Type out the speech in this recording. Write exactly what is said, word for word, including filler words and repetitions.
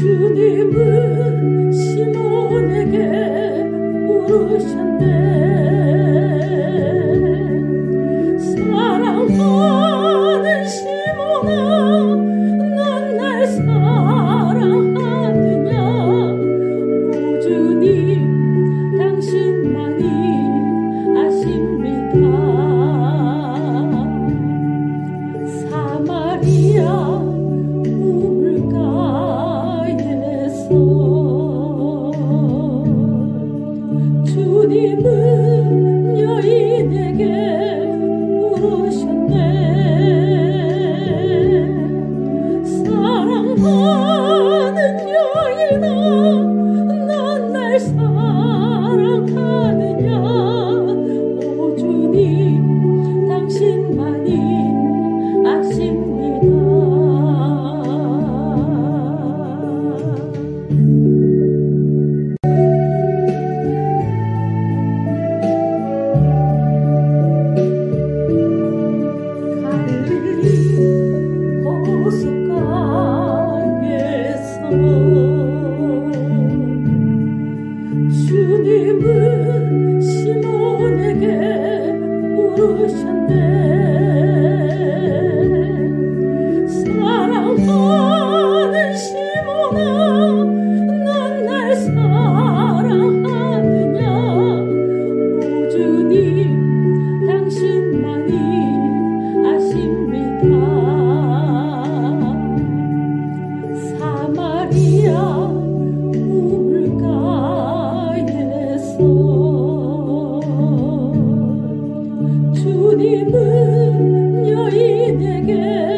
주님은 시몬에게 물으셨네. 사랑하는 시몬아, 넌 날 사랑하느냐? 오 주님, 당신만이 아십니다. 사마리아 우물가에서 주님은 여인에게 물으셨네. 사랑하는 여인아, 넌 날 사랑하느냐? 오 주님, 당신만이 아십니다. 갈릴리 호숫가에서 주님은 시몬에게 물으셨네. 사랑하는 시몬아, 넌 날 사랑하느냐? 오 주님, 당신만이 아십니다. 사마리아 우물가에서 주님은 여인에게